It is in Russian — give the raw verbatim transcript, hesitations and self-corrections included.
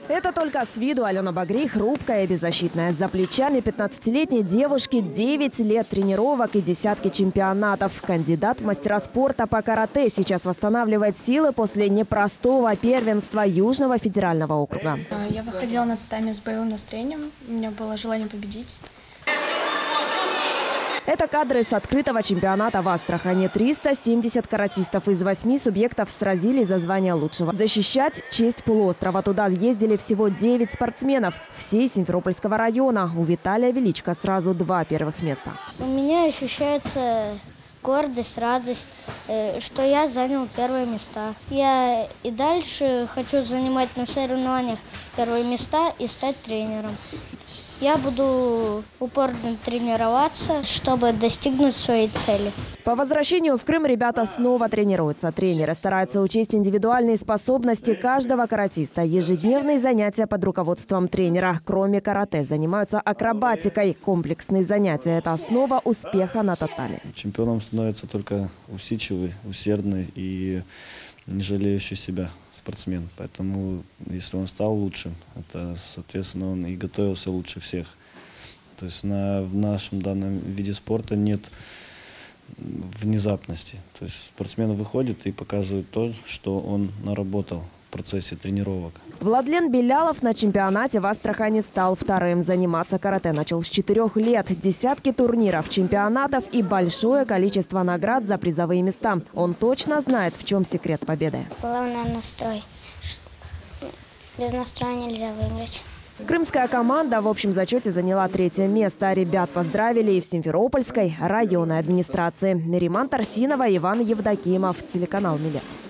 Это только с виду Алена Багрей хрупкая и беззащитная. За плечами пятнадцатилетней девушки девять лет тренировок и десятки чемпионатов. Кандидат в мастера спорта по карате сейчас восстанавливает силы после непростого первенства Южного федерального округа. Я выходила на татами с боевым настроением. У меня было желание победить. Это кадры с открытого чемпионата в Астрахани. триста семьдесят каратистов из восьми субъектов сразились за звание лучшего. Защищать честь полуострова. Туда ездили всего девять спортсменов. Все из Симферопольского района. У Виталия Величко сразу два первых места. У меня ощущается гордость, радость, что я занял первые места. Я и дальше хочу занимать на соревнованиях первые места и стать тренером. Я буду упорно тренироваться, чтобы достигнуть своей цели. По возвращению в Крым ребята снова тренируются. Тренеры стараются учесть индивидуальные способности каждого каратиста. Ежедневные занятия под руководством тренера. Кроме карате занимаются акробатикой. Комплексные занятия – это основа успеха на татами. Чемпионом становится только усидчивый, усердный и не жалеющий себя спортсмен. Поэтому, если он стал лучшим, это, соответственно, он и готовился лучше всех. То есть на, в нашем данном виде спорта нет внезапности. То есть спортсмен выходит и показывает то, что он наработал в процессе тренировок. Владлен Белялов на чемпионате в Астрахани стал вторым. Заниматься карате начал с четырех лет. Десятки турниров, чемпионатов и большое количество наград за призовые места. Он точно знает, в чем секрет победы. Главное настрой. Без настроя нельзя выиграть. Крымская команда в общем зачете заняла третье место. Ребят поздравили и в Симферопольской районной администрации. Нариман Тарсинова, Иван Евдокимов, телеканал «Милет».